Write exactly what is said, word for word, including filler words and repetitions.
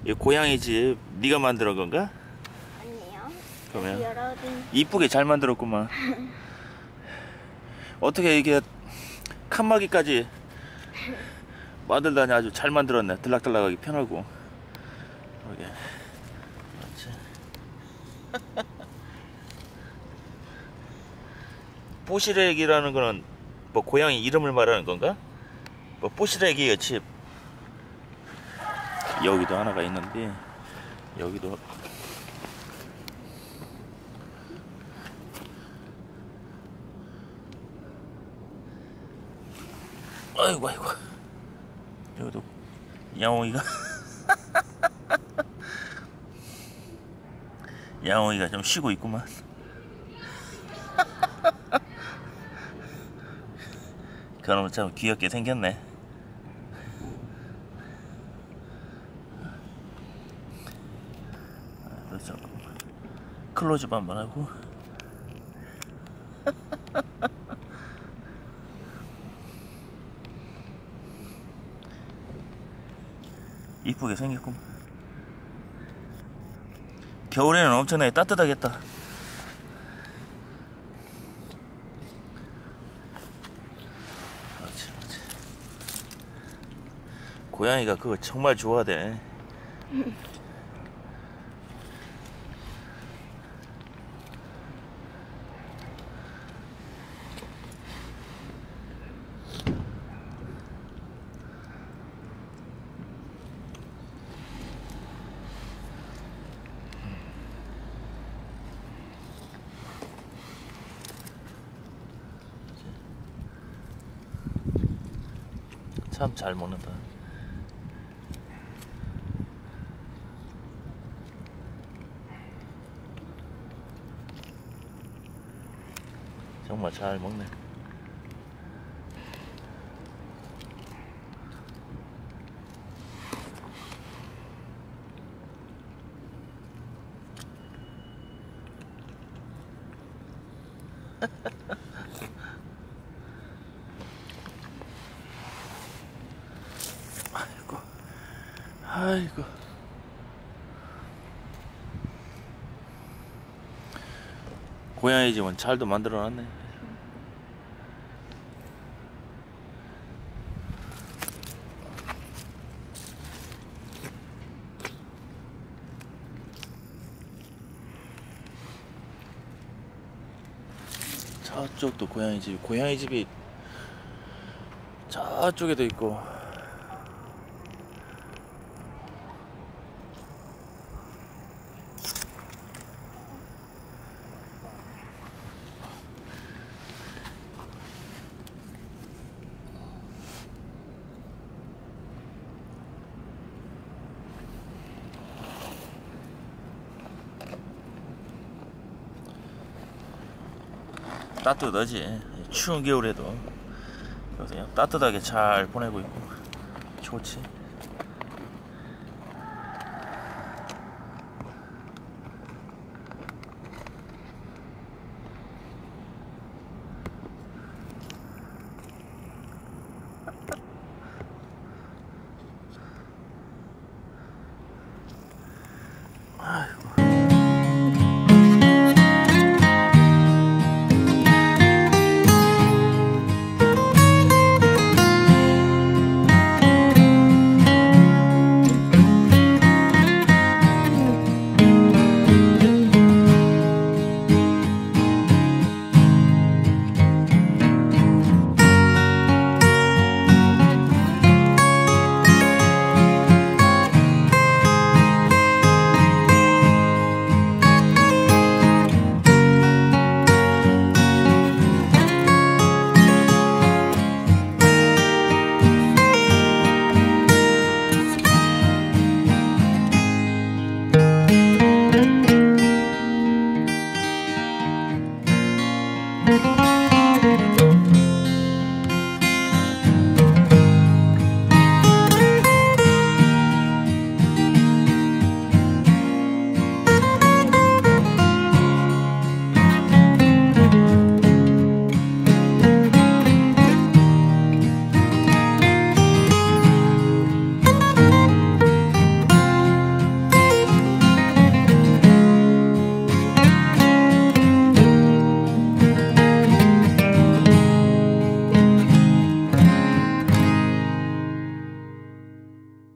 이 고양이 집 네가 만들어 건가? 아니요. 그러면 여러 개. 이쁘게 잘 만들었구만. 어떻게 이게 칸막이까지 만들다니 아주 잘 만들었네. 들락들락하기 편하고. 그러게. 그렇지. 뽀시래기라는 거는 뭐 고양이 이름을 말하는 건가? 뭐 뽀시래기 집 여기도 하나가 있는데 여기도 아이고 아이고 여기도 야옹이가 야옹이가 좀 쉬고 있구만. 그놈은 참 귀엽게 생겼네. 클로즈업 한번 하고. 이쁘게 생겼구만. 겨울에는 엄청나게 따뜻하겠다. 그렇지, 그렇지. 고양이가 그거 정말 좋아하대. 참 잘 먹는다. 정말 잘 먹네. 아이고, 아이고. 고양이 집은 잘도 만들어놨네. 저쪽도 고양이 집, 고양이 집이 저쪽에도 있고. 따뜻하지. 추운 겨울에도 그냥 따뜻하게 잘 보내고 있고 좋지.